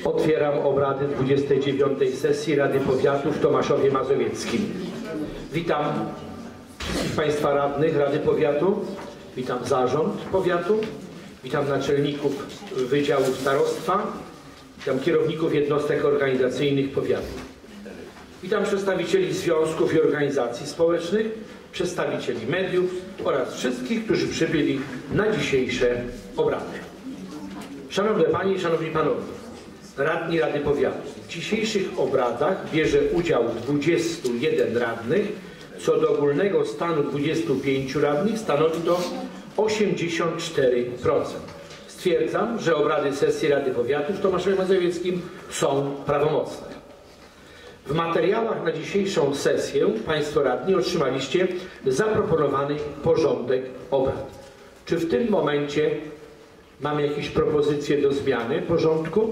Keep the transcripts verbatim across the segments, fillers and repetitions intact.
Otwieram obrady dwudziestej dziewiątej sesji Rady Powiatu w Tomaszowie Mazowieckim. Witam Państwa radnych Rady Powiatu, witam zarząd powiatu, witam naczelników wydziałów starostwa, witam kierowników jednostek organizacyjnych powiatu. Witam przedstawicieli związków i organizacji społecznych, przedstawicieli mediów oraz wszystkich, którzy przybyli na dzisiejsze obrady. Szanowne Panie i Szanowni Panowie, radni Rady Powiatu. W dzisiejszych obradach bierze udział dwudziestu jeden radnych, co do ogólnego stanu dwudziestu pięciu radnych stanowi to osiemdziesiąt cztery procent. Stwierdzam, że obrady sesji Rady Powiatu w Tomaszowie Mazowieckim są prawomocne. W materiałach na dzisiejszą sesję Państwo radni otrzymaliście zaproponowany porządek obrad. Czy w tym momencie mamy jakieś propozycje do zmiany porządku?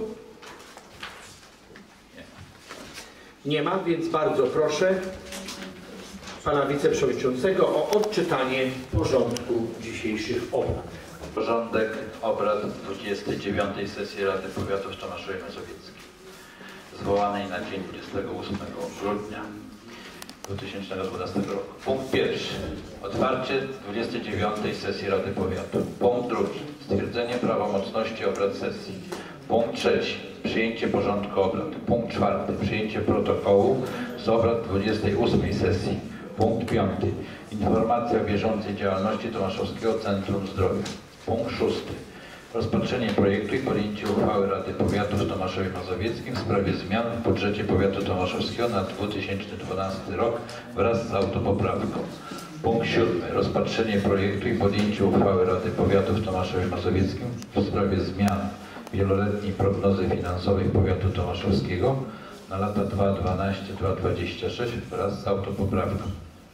Nie ma, więc bardzo proszę Pana Wiceprzewodniczącego o odczytanie porządku dzisiejszych obrad. Porządek obrad dwudziestej dziewiątej sesji Rady Powiatu w Tomaszowie Mazowieckim, zwołanej na dzień dwudziestego ósmego grudnia dwa tysiące dwunastego roku. Punkt pierwszy. Otwarcie dwudziestej dziewiątej sesji Rady Powiatu. Punkt drugi. Stwierdzenie prawomocności obrad sesji. Punkt trzeci. Przyjęcie porządku obrad. Punkt czwarty. Przyjęcie protokołu z obrad dwudziestej ósmej sesji. Punkt piąty. Informacja o bieżącej działalności Tomaszowskiego Centrum Zdrowia. Punkt szósty. Rozpatrzenie projektu i podjęcie uchwały Rady Powiatu w Tomaszowie Mazowieckim w sprawie zmian w budżecie Powiatu Tomaszowskiego na dwa tysiące dwunasty rok wraz z autopoprawką. Punkt siódmy. Rozpatrzenie projektu i podjęcie uchwały Rady Powiatu w Tomaszowie Mazowieckim w sprawie zmian wieloletniej prognozy finansowej Powiatu Tomaszowskiego na lata dwa tysiące dwunasty do dwa tysiące dwudziestego szóstego wraz z autopoprawką.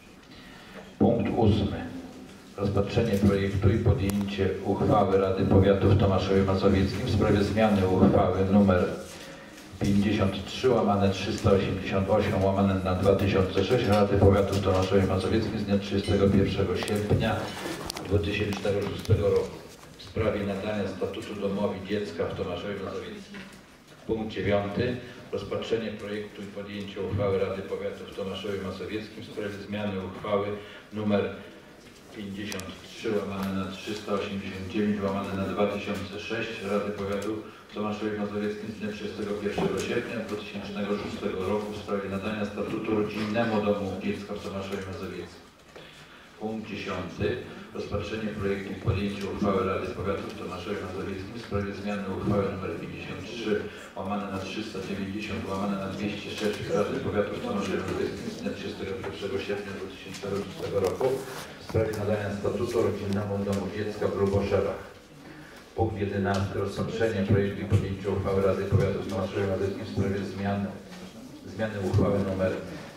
Punkt ósmy. Rozpatrzenie projektu i podjęcie uchwały Rady Powiatu w Tomaszowie Mazowieckim w sprawie zmiany uchwały nr pięćdziesiąt trzy łamane trzysta osiemdziesiąt osiem łamane na dwa tysiące sześć Rady Powiatu w Tomaszowie Mazowieckim z dnia trzydziestego pierwszego sierpnia dwa tysiące szóstego roku w sprawie nadania statutu domowi dziecka w Tomaszowie Mazowieckim. Punkt dziewiąty. Rozpatrzenie projektu i podjęcie uchwały Rady Powiatu w Tomaszowie Mazowieckim w sprawie zmiany uchwały nr pięćdziesiąt trzy łamane na trzysta osiemdziesiąt dziewięć łamane na dwa tysiące sześć Rady Powiatu w Tomaszowie Mazowieckim z dnia trzydziestego pierwszego sierpnia dwa tysiące szóstego roku w sprawie nadania statutu rodzinnemu domu dziecka w Tomaszowie Mazowieckim. Punkt dziesiąty. Rozpatrzenie projektu i podjęcie uchwały Rady Powiatu w Tomaszowie Mazowieckim w sprawie zmiany uchwały nr pięćdziesiąt trzy łamane na trzysta dziewięćdziesiąt łamane na dwieście sześć Rady Powiatu w Tomaszowie Mazowieckim z dnia trzydziestego pierwszego sierpnia dwa tysiące szóstego roku w sprawie nadania statutu rodzinnemu domu dziecka w Luboszewach. Punkt jedenasty. Rozpatrzenie projektu i podjęcie uchwały Rady Powiatu w Tomaszowie Mazowieckim w sprawie zmiany, zmiany uchwały nr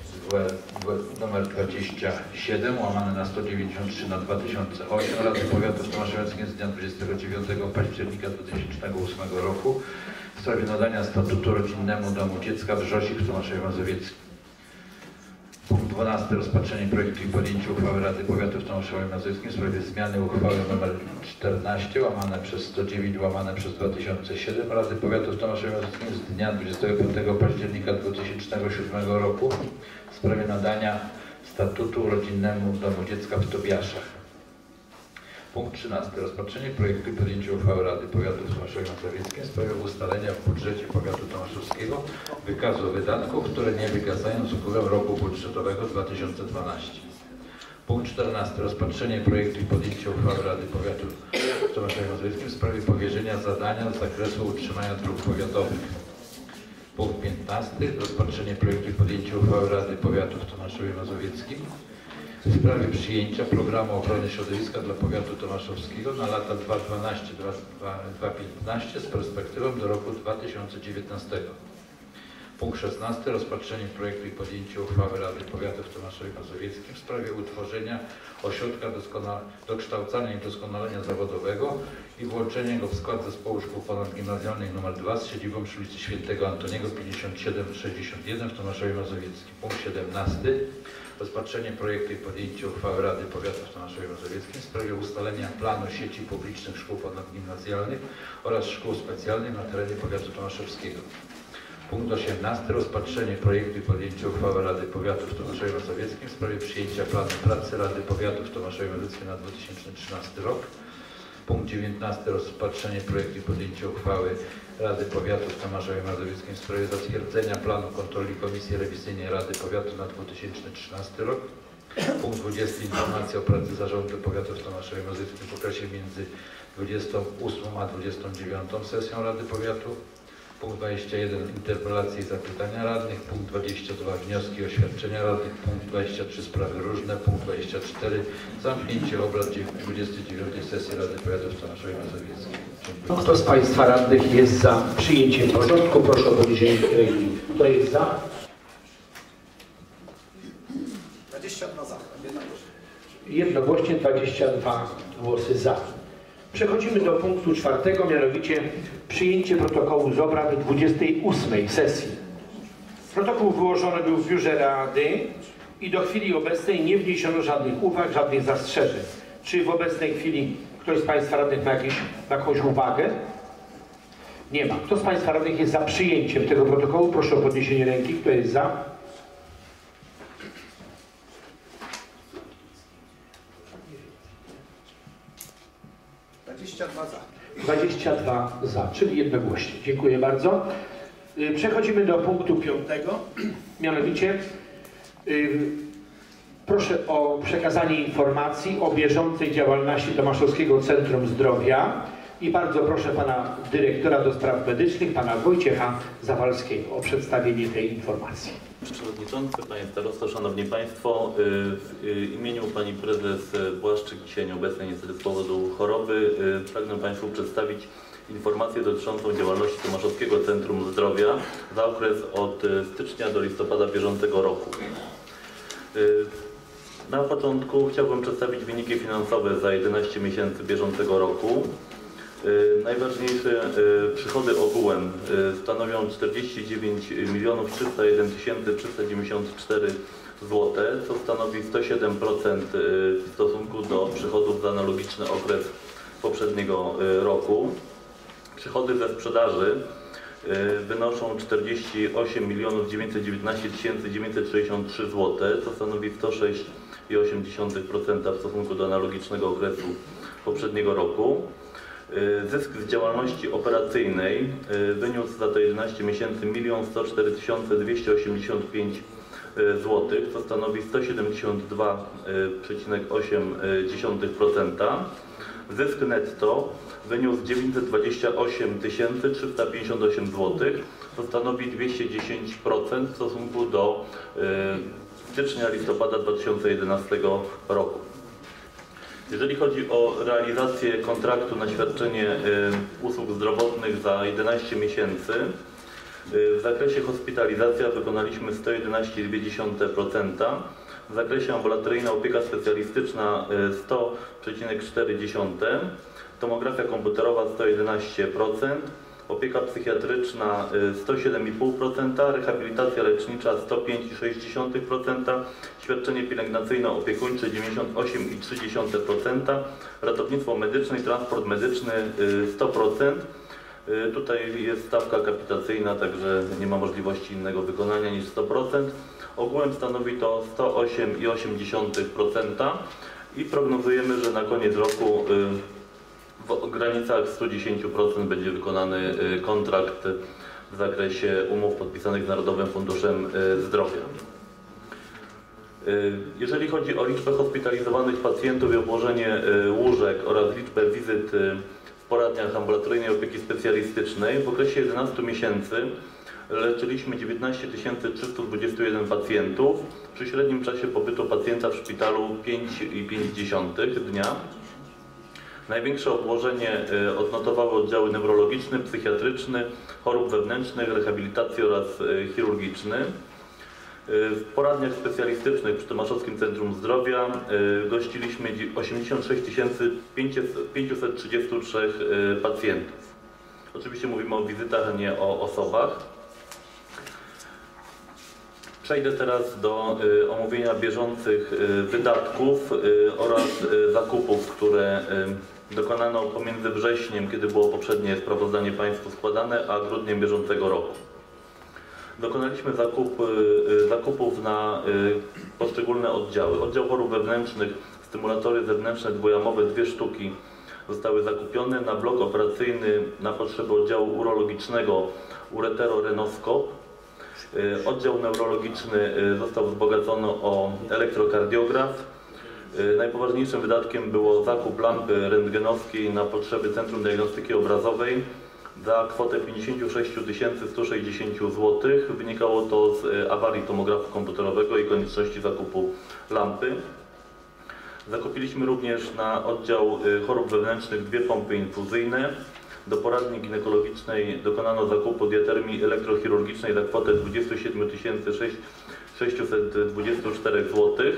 numer dwadzieścia siedem łamane na sto dziewięćdziesiąt trzy na dwa tysiące osiem Rady Powiatu w Tomaszowie Mazowieckim z dnia dwudziestego dziewiątego października dwa tysiące ósmego roku w sprawie nadania statutu rodzinnemu domu dziecka w Rzosich w Tomaszowie Mazowieckim. Punkt dwunasty. Rozpatrzenie projektu i podjęcie uchwały Rady Powiatu w Tomaszowie Mazowieckim w sprawie zmiany uchwały nr czternaście łamane przez sto dziewięć łamane przez dwa tysiące siedem Rady Powiatu w Tomaszowie Mazowieckim z dnia dwudziestego piątego października dwa tysiące siódmego roku w sprawie nadania statutu rodzinnemu domu dziecka w Tobiaszach. Punkt trzynasty. Rozpatrzenie projektu i podjęcie uchwały Rady Powiatu w Tomaszowie Mazowieckim w sprawie ustalenia w budżecie Powiatu Tomaszowskiego wykazu wydatków, które nie wygasają z upływem roku budżetowego dwa tysiące dwunastego. Punkt czternasty. Rozpatrzenie projektu i podjęcie uchwały Rady Powiatu w Tomaszowie Mazowieckim w sprawie powierzenia zadania z zakresu utrzymania dróg powiatowych. Punkt piętnasty. Rozpatrzenie projektu i podjęcie uchwały Rady Powiatu w Tomaszowie Mazowieckim w sprawie przyjęcia programu ochrony środowiska dla Powiatu Tomaszowskiego na lata dwa tysiące dwunasty do dwa tysiące piętnasty z perspektywą do roku dwa tysiące dziewiętnastego. Punkt szesnasty. Rozpatrzenie projektu i podjęcie uchwały Rady Powiatu w Tomaszowie Mazowieckim w sprawie utworzenia ośrodka dokształcania i doskonalenia zawodowego i włączenia go w skład Zespołu Szkół Ponadgimnazjalnej nr dwa z siedzibą przy ulicy Świętego Antoniego pięćdziesiąt siedem sześćdziesiąt jeden w Tomaszowie Mazowieckim. Punkt siedemnasty. Rozpatrzenie projektu i podjęcie uchwały Rady Powiatu w Tomaszowie Mazowieckim w sprawie ustalenia planu sieci publicznych szkół ponadgimnazjalnych oraz szkół specjalnych na terenie powiatu tomaszowskiego. Punkt osiemnasty. Rozpatrzenie projektu i podjęcie uchwały Rady Powiatu w Tomaszowie Mazowieckim w sprawie przyjęcia planu pracy Rady Powiatu w Tomaszowie Mazowieckim na dwa tysiące trzynasty rok. Punkt dziewiętnasty. Rozpatrzenie projektu i podjęcie uchwały Rady Powiatu w Tomaszowie Mazowieckim w sprawie zatwierdzenia planu kontroli Komisji Rewizyjnej Rady Powiatu na dwa tysiące trzynasty rok. Punkt dwudziesty. Informacja o pracy Zarządu Powiatu w Tomaszowie Mazowieckim w okresie między dwudziestą ósmą a dwudziestą dziewiątą sesją Rady Powiatu. Punkt dwadzieścia jeden. Interpelacje i zapytania radnych. Punkt dwadzieścia dwa. Wnioski i oświadczenia radnych. Punkt dwadzieścia trzy. Sprawy różne. Punkt dwadzieścia cztery. Zamknięcie obrad dwudziestej dziewiątej sesji Rady Powiatu w Tomaszowie Mazowieckim. Dziękuję. Kto z Państwa radnych jest za przyjęciem porządku? Proszę o podniesienie ręki. Kto jest za? dwadzieścia dwa za. Jednogłośnie dwadzieścia dwa głosy za. Przechodzimy do punktu czwartego, mianowicie przyjęcie protokołu z obrad dwudziestej ósmej sesji. Protokół wyłożony był w biurze Rady i do chwili obecnej nie wniesiono żadnych uwag, żadnych zastrzeżeń. Czy w obecnej chwili ktoś z Państwa radnych ma jakieś, jakąś uwagę? Nie ma. Kto z Państwa radnych jest za przyjęciem tego protokołu? Proszę o podniesienie ręki. Kto jest za? dwadzieścia dwa za. dwadzieścia dwa za, czyli jednogłośnie. Dziękuję bardzo. Przechodzimy do punktu piątego, mianowicie yy, proszę o przekazanie informacji o bieżącej działalności Tomaszowskiego Centrum Zdrowia i bardzo proszę pana dyrektora do spraw medycznych, pana Wojciecha Zawalskiego o przedstawienie tej informacji. Przewodniczący, Panie Starosto, Szanowni Państwo, w imieniu Pani Prezes Błaszczyk, dzisiaj nieobecnej niestety z powodu choroby, pragnę Państwu przedstawić informację dotyczącą działalności Tomaszowskiego Centrum Zdrowia za okres od stycznia do listopada bieżącego roku. Na początku chciałbym przedstawić wyniki finansowe za jedenaście miesięcy bieżącego roku. Najważniejsze przychody ogółem stanowią czterdzieści dziewięć milionów trzysta jeden tysięcy trzysta dziewięćdziesiąt cztery złote, co stanowi sto siedem procent w stosunku do przychodów za analogiczny okres poprzedniego roku. Przychody ze sprzedaży wynoszą czterdzieści osiem milionów dziewięćset dziewiętnaście tysięcy dziewięćset sześćdziesiąt trzy złote, co stanowi sto sześć i osiem dziesiątych procent w stosunku do analogicznego okresu poprzedniego roku. Zysk z działalności operacyjnej wyniósł za te jedenaście miesięcy milion sto cztery tysiące dwieście osiemdziesiąt pięć złotych, co stanowi sto siedemdziesiąt dwa przecinek osiem procent. Zysk netto wyniósł dziewięćset dwadzieścia osiem tysięcy trzysta pięćdziesiąt osiem złotych, co stanowi dwieście dziesięć procent w stosunku do stycznia-listopada dwa tysiące jedenastego roku. Jeżeli chodzi o realizację kontraktu na świadczenie usług zdrowotnych za jedenaście miesięcy, w zakresie hospitalizacja wykonaliśmy sto jedenaście przecinek dwa procent, w zakresie ambulatoryjna opieka specjalistyczna sto przecinek cztery procent, tomografia komputerowa sto jedenaście procent, opieka psychiatryczna sto siedem przecinek pięć procent, rehabilitacja lecznicza sto pięć przecinek sześć procent, świadczenie pielęgnacyjno-opiekuńcze dziewięćdziesiąt osiem przecinek trzy procent, ratownictwo medyczne i transport medyczny sto procent. Tutaj jest stawka kapitacyjna, także nie ma możliwości innego wykonania niż sto procent. Ogółem stanowi to sto osiem przecinek osiem procent i prognozujemy, że na koniec roku w granicach stu dziesięciu procent będzie wykonany kontrakt w zakresie umów podpisanych z Narodowym Funduszem Zdrowia. Jeżeli chodzi o liczbę hospitalizowanych pacjentów i obłożenie łóżek oraz liczbę wizyt w poradniach ambulatoryjnej opieki specjalistycznej, w okresie jedenastu miesięcy leczyliśmy dziewiętnaście tysięcy trzysta dwadzieścia jeden pacjentów, przy średnim czasie pobytu pacjenta w szpitalu pięć przecinek pięć dnia. Największe obłożenie odnotowały oddziały neurologiczny, psychiatryczny, chorób wewnętrznych, rehabilitacji oraz chirurgiczny. W poradniach specjalistycznych przy Tomaszowskim Centrum Zdrowia gościliśmy osiemdziesiąt sześć tysięcy pięćset trzydzieści trzy pacjentów. Oczywiście mówimy o wizytach, a nie o osobach. Przejdę teraz do y, omówienia bieżących y, wydatków y, oraz y, zakupów, które y, dokonano pomiędzy wrześniem, kiedy było poprzednie sprawozdanie Państwu składane, a grudniem bieżącego roku. Dokonaliśmy zakup, y, zakupów na y, poszczególne oddziały. Oddział chorób wewnętrznych, stymulatory zewnętrzne dwujamowe, dwie sztuki zostały zakupione. Na blok operacyjny na potrzeby oddziału urologicznego ureterorenoskop. Oddział neurologiczny został wzbogacony o elektrokardiograf. Najpoważniejszym wydatkiem było zakup lampy rentgenowskiej na potrzeby Centrum Diagnostyki Obrazowej za kwotę pięćdziesiąt sześć tysięcy sto sześćdziesiąt złotych. Wynikało to z awarii tomografu komputerowego i konieczności zakupu lampy. Zakupiliśmy również na oddział chorób wewnętrznych dwie pompy infuzyjne. Do poradni ginekologicznej dokonano zakupu diatermii elektrochirurgicznej za kwotę dwadzieścia siedem tysięcy sześćset dwadzieścia cztery złotych.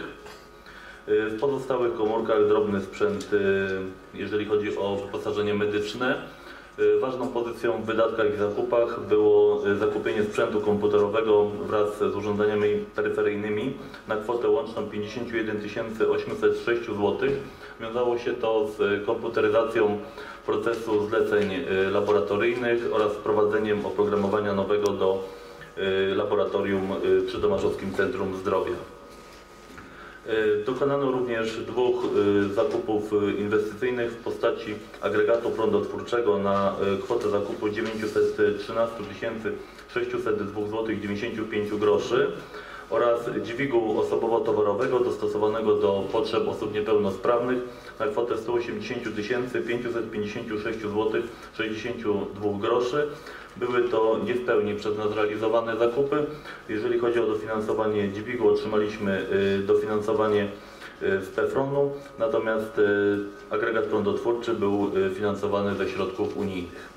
W pozostałych komórkach drobny sprzęt, jeżeli chodzi o wyposażenie medyczne. Ważną pozycją w wydatkach i zakupach było zakupienie sprzętu komputerowego wraz z urządzeniami peryferyjnymi na kwotę łączną pięćdziesiąt jeden tysięcy osiemset sześć złotych. Wiązało się to z komputeryzacją procesu zleceń laboratoryjnych oraz wprowadzeniem oprogramowania nowego do laboratorium przy Tomaszowskim Centrum Zdrowia. Dokonano również dwóch zakupów inwestycyjnych w postaci agregatu prądotwórczego na kwotę zakupu dziewięćset trzynaście tysięcy sześćset dwa złotych dziewięćdziesiąt pięć groszy oraz dźwigu osobowo-towarowego dostosowanego do potrzeb osób niepełnosprawnych na kwotę sto osiemdziesiąt tysięcy pięćset pięćdziesiąt sześć złotych sześćdziesiąt dwa groszy. Były to nie w pełni przez nas realizowane zakupy. Jeżeli chodzi o dofinansowanie dźwigu, otrzymaliśmy dofinansowanie z PFRON-u, natomiast agregat prądotwórczy był finansowany ze środków unijnych.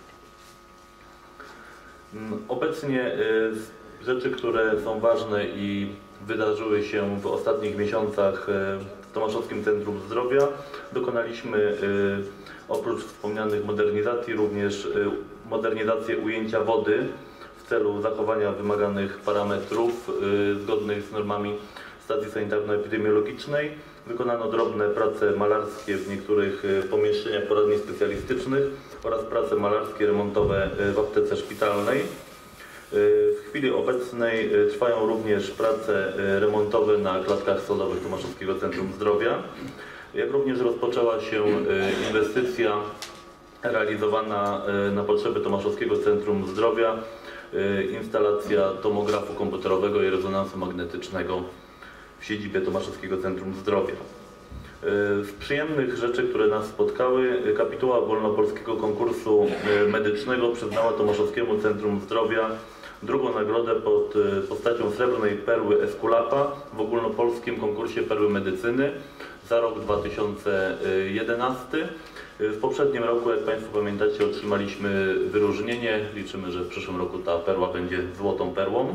Obecnie rzeczy, które są ważne i wydarzyły się w ostatnich miesiącach w Tomaszowskim Centrum Zdrowia, dokonaliśmy oprócz wspomnianych modernizacji również modernizację ujęcia wody w celu zachowania wymaganych parametrów zgodnych z normami stacji sanitarno-epidemiologicznej. Wykonano drobne prace malarskie w niektórych pomieszczeniach poradni specjalistycznych oraz prace malarskie remontowe w aptece szpitalnej. W chwili obecnej trwają również prace remontowe na klatkach schodowych Tomaszowskiego Centrum Zdrowia. Jak również rozpoczęła się inwestycja realizowana na potrzeby Tomaszowskiego Centrum Zdrowia, instalacja tomografu komputerowego i rezonansu magnetycznego w siedzibie Tomaszowskiego Centrum Zdrowia. Z przyjemnych rzeczy, które nas spotkały, kapituła ogólnopolskiego konkursu medycznego przyznała Tomaszowskiemu Centrum Zdrowia drugą nagrodę pod postacią srebrnej perły Esculapa w ogólnopolskim konkursie perły medycyny za rok dwa tysiące jedenasty. W poprzednim roku, jak Państwo pamiętacie, otrzymaliśmy wyróżnienie. Liczymy, że w przyszłym roku ta perła będzie złotą perłą.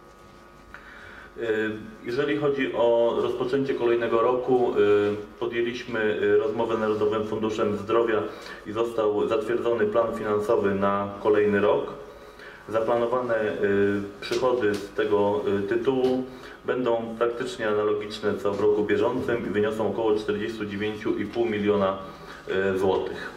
Jeżeli chodzi o rozpoczęcie kolejnego roku, podjęliśmy rozmowę z Narodowym Funduszem Zdrowia i został zatwierdzony plan finansowy na kolejny rok. Zaplanowane przychody z tego tytułu będą praktycznie analogiczne co w roku bieżącym i wyniosą około czterdzieści dziewięć i pół miliona złotych.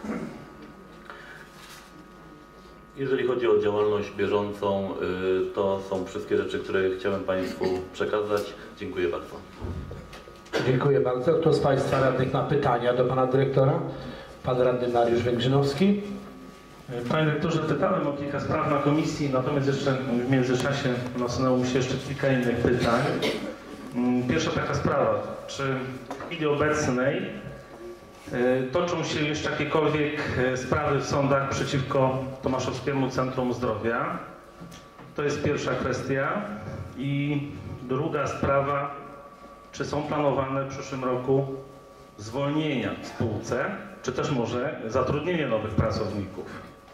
Jeżeli chodzi o działalność bieżącą, to są wszystkie rzeczy, które chciałem Państwu przekazać. Dziękuję bardzo. Dziękuję bardzo. Kto z Państwa radnych ma pytania do Pana Dyrektora? Pan Radny Mariusz Węgrzynowski. Panie Dyrektorze, pytałem o kilka spraw na komisji, natomiast jeszcze w międzyczasie nasunęło mi się jeszcze kilka innych pytań. Pierwsza taka sprawa, czy w chwili obecnej toczą się jeszcze jakiekolwiek sprawy w sądach przeciwko Tomaszowskiemu Centrum Zdrowia? To jest pierwsza kwestia. I druga sprawa, czy są planowane w przyszłym roku zwolnienia w spółce czy też może zatrudnienie nowych pracowników.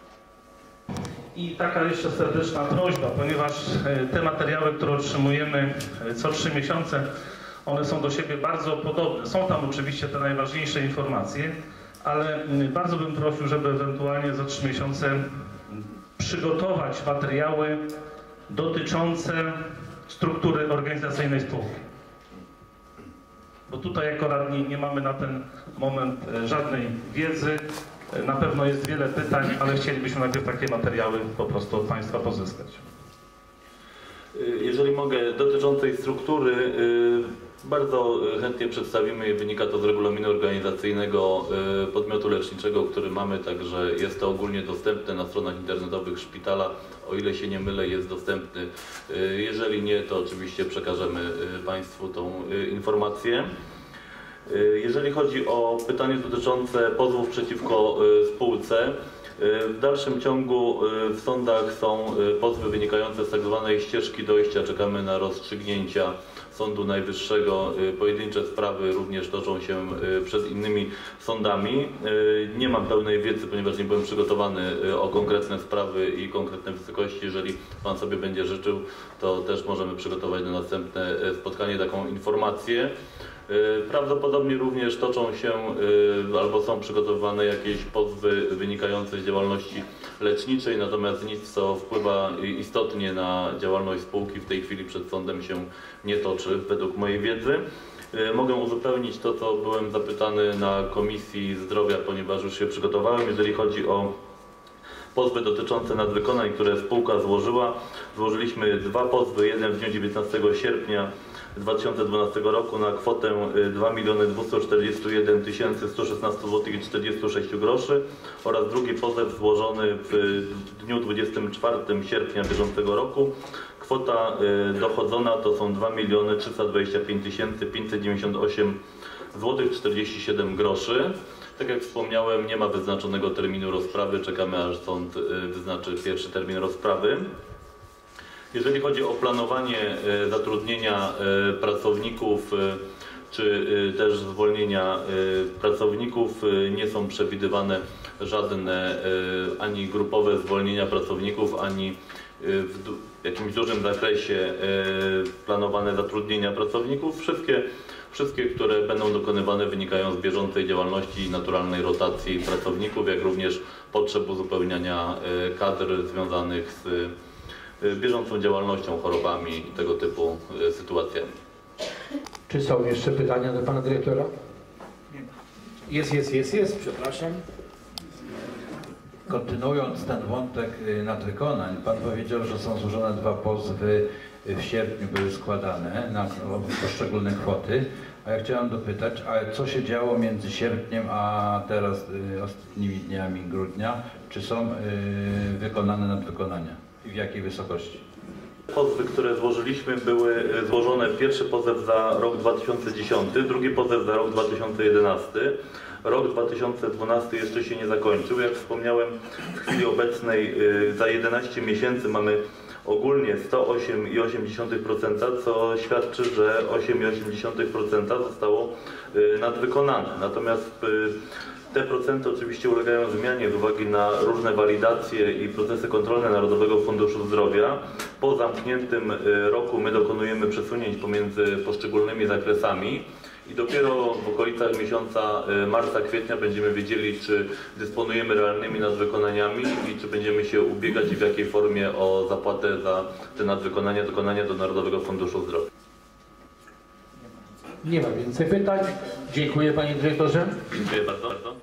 I taka jeszcze serdeczna prośba, ponieważ te materiały, które otrzymujemy co trzy miesiące, one są do siebie bardzo podobne. Są tam oczywiście te najważniejsze informacje, ale bardzo bym prosił, żeby ewentualnie za trzy miesiące przygotować materiały dotyczące struktury organizacyjnej spółki. Bo tutaj jako radni nie mamy na ten moment żadnej wiedzy. Na pewno jest wiele pytań, ale chcielibyśmy najpierw takie materiały po prostu od Państwa pozyskać. Jeżeli mogę, dotyczącej struktury, bardzo chętnie przedstawimy, wynika to z regulaminu organizacyjnego podmiotu leczniczego, który mamy, także jest to ogólnie dostępne na stronach internetowych szpitala. O ile się nie mylę, jest dostępny. Jeżeli nie, to oczywiście przekażemy Państwu tą informację. Jeżeli chodzi o pytanie dotyczące pozwów przeciwko spółce, w dalszym ciągu w sądach są pozwy wynikające z tak zwanej ścieżki dojścia. Czekamy na rozstrzygnięcia Sądu Najwyższego. Pojedyncze sprawy również toczą się przed innymi sądami. Nie mam pełnej wiedzy, ponieważ nie byłem przygotowany o konkretne sprawy i konkretne wysokości. Jeżeli Pan sobie będzie życzył, to też możemy przygotować na następne spotkanie taką informację. Prawdopodobnie również toczą się albo są przygotowane jakieś pozwy wynikające z działalności leczniczej, natomiast nic, co wpływa istotnie na działalność spółki, w tej chwili przed sądem się nie toczy, według mojej wiedzy. Mogę uzupełnić to, co byłem zapytany na Komisji Zdrowia, ponieważ już się przygotowałem, jeżeli chodzi o pozwy dotyczące nadwykonań, które spółka złożyła. Złożyliśmy dwa pozwy, jeden w dniu dziewiętnastego sierpnia dwa tysiące dwunastego roku na kwotę dwa miliony dwieście czterdzieści jeden tysięcy sto szesnaście złotych i czterdzieści sześć groszy oraz drugi pozew złożony w dniu dwudziestego czwartego sierpnia bieżącego roku. Kwota dochodzona to są dwa miliony trzysta dwadzieścia pięć tysięcy pięćset dziewięćdziesiąt osiem złotych czterdzieści siedem groszy. Tak jak wspomniałem, nie ma wyznaczonego terminu rozprawy, czekamy aż sąd wyznaczy pierwszy termin rozprawy. Jeżeli chodzi o planowanie zatrudnienia pracowników czy też zwolnienia pracowników, nie są przewidywane żadne ani grupowe zwolnienia pracowników, ani w jakimś dużym zakresie planowane zatrudnienia pracowników. Wszystkie, wszystkie, które będą dokonywane, wynikają z bieżącej działalności i naturalnej rotacji pracowników, jak również potrzeb uzupełniania kadr związanych z bieżącą działalnością, chorobami i tego typu sytuacjami. Czy są jeszcze pytania do Pana Dyrektora? Jest, jest, jest, jest, przepraszam. Kontynuując ten wątek nadwykonań, Pan powiedział, że są złożone dwa pozwy w sierpniu, były składane na poszczególne kwoty. A ja chciałem dopytać, a co się działo między sierpniem a teraz ostatnimi dniami grudnia? Czy są wykonane nadwykonania i w jakiej wysokości? Pozwy, które złożyliśmy, były złożone, pierwszy pozew za rok dwa tysiące dziesiąty, drugi pozew za rok dwa tysiące jedenasty. Rok dwa tysiące dwunasty jeszcze się nie zakończył. Jak wspomniałem, w chwili obecnej za jedenaście miesięcy mamy ogólnie sto osiem przecinek osiem procent, co świadczy, że osiem przecinek osiem procent zostało nadwykonane. Natomiast te procenty oczywiście ulegają zmianie z uwagi na różne walidacje i procesy kontrolne Narodowego Funduszu Zdrowia. Po zamkniętym roku my dokonujemy przesunięć pomiędzy poszczególnymi zakresami i dopiero w okolicach miesiąca marca, kwietnia będziemy wiedzieli, czy dysponujemy realnymi nadwykonaniami i czy będziemy się ubiegać i w jakiej formie o zapłatę za te nadwykonania, dokonania do Narodowego Funduszu Zdrowia. Nie ma więcej pytań. Dziękuję Panie Dyrektorze. Dziękuję bardzo.